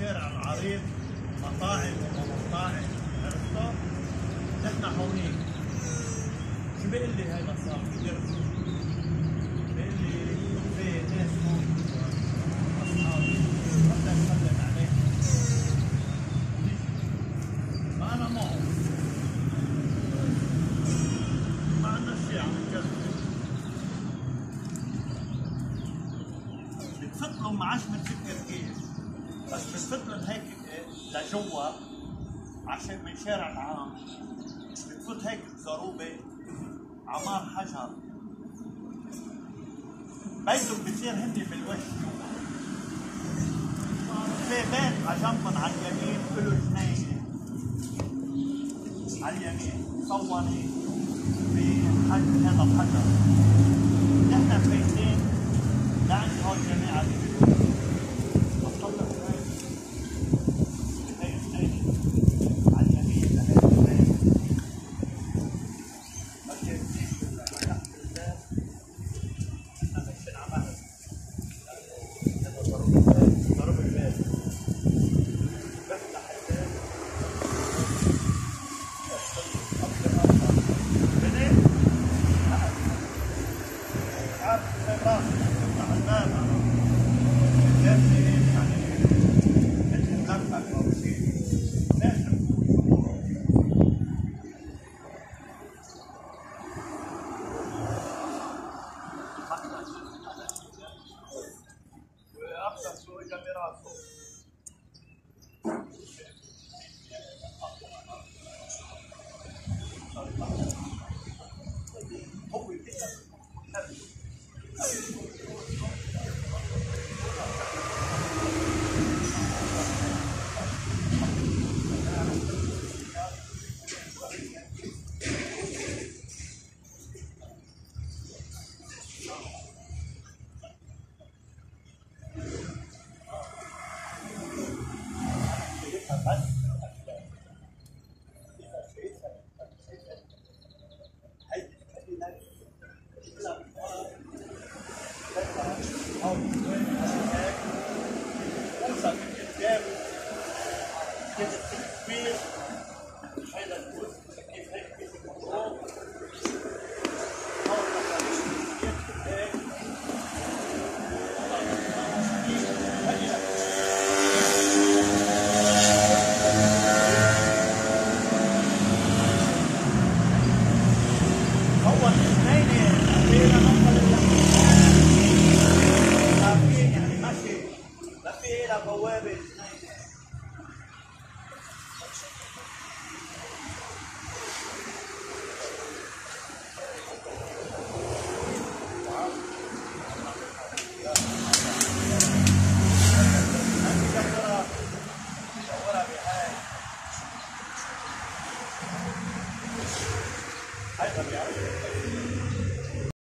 الشارع العريض مطاعم ومطاعم، عرفتوا؟ نحن هونيك. شو بيقول لي هاي مصاري؟ بيقول لي في ناس هون اصحابي بدنا نسلم عليهم. ما انا معه. ما عندنا شيء عم نكذب. بتفوت لهم معاش بتفكر كيف، بس بتفوت لهم هيك لجوا عشان من شارع العام، بتفوت هيك بزروبة عمار حجر، بيتهم بتصير هندي بالوش. في بيت على جنبهم على اليمين له جنينة على اليمين صوني بحجر، هذا الحجر. نحن بيتين لعند هون جماعة